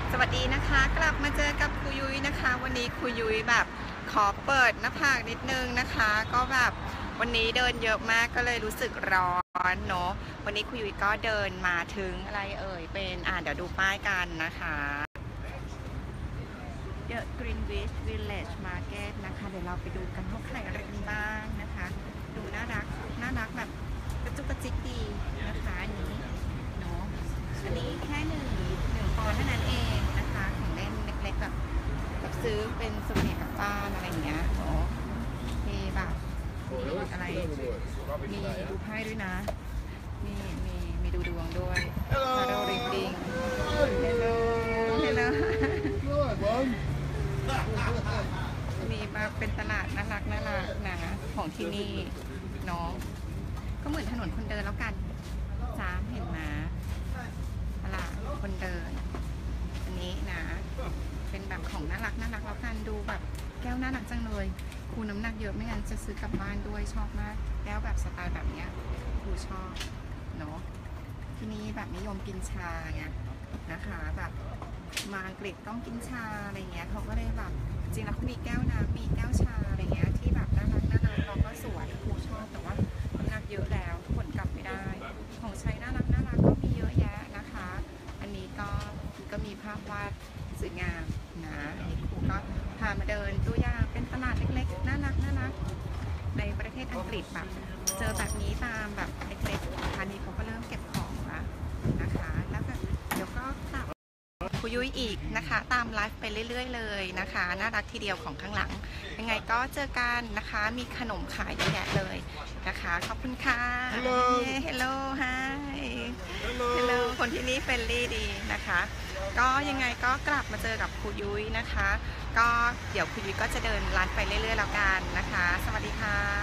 สวัสดีนะคะกลับมาเจอกับครูยุ้ยนะคะ วันนี้ครูยุ้ยแบบขอเปิดหน้าผากนิดนึงนะคะ ก็แบบวันนี้เดินเยอะมากก็เลยรู้สึกร้อนเนาะวันนี้ครูยุ้ยก็เดินมาถึงอะไรเอ่ยเป็นเดี๋ยวดูป้ายกันนะคะ The Greenwich Village Market นะคะเดี๋ยวเราไปดูกันว่าขายอะไรกันบ้างนะคะดูน่ารักแบบกระจุกกระจิกดีนะคะอันนี้เนาะอันนี้แค่หนึ่งปอนด์เท่านั้นเองนะคะของเล่นเล็กๆแบบซื้อเป็นสุเนียกับบ้านอะไรอย่างเงี้ยเนาะมีแบบอะไรมีดูไพ่ด้วยนะมีดูดวงด้วยฮัลโหลริงดิงฮัลโหลมีมาเป็นตลาดน่ารักนะของที่นี่เนาะก็เหมือนถนนคนเดินแล้วกันจ้าเห็นไหมตลาดคนเดินอันนี้นะเป็นแบบของน่ารักแล้วกันดูแบบแก้วน่ารักจังเลยครูน้ำหนักเยอะไม่งั้นจะซื้อกลับบ้านด้วยชอบมากแก้วแบบสไตล์แบบเนี้ยครูชอบเนาะที่นี่แบบนิยมกินชาไงนะคะแบบมาอังกฤษต้องกินชาอะไรเงี้ยเขาก็เลยแบบจริงแล้วเขามีแก้วน้ำมีแก้วชาอะไรเงี้ยที่แบบน่ารักเราก็สวยครูชอบแต่ว่าน้ำหนักเยอะแล้วผลกลับไม่ได้ของใช้น่ารักก็มีเยอะแยะนะคะอันนี้ก็มีภาพวาดสวยงามนะนี่ครูก็พามาเดินตัวอย่างเป็นตลาดเล็กๆน่ารักในประเทศอังกฤษแบบเจอแบบนี้ตามแบบเล็กๆอันนี้เขาก็เริ่มเก็บของแล้วนะคะแล้วก็เดี๋ยวก็กลับครูยุ้ยอีกนะคะตามไลฟ์ไปเรื่อยๆเลยนะคะน่ารักทีเดียวของข้างหลังยังไงก็เจอกันนะคะมีขนมขายเยอะแยะเลยนะคะขอบคุณค่ะ Hello Hi Hello คนที่นี่เฟรนลี่ดีนะคะก็ยังไงก็กลับมาเจอกับครูยุ้ยนะคะก็เดี๋ยวครูยุ้ยก็จะเดินร้านไปเรื่อยๆแล้วกันนะคะสวัสดีค่ะ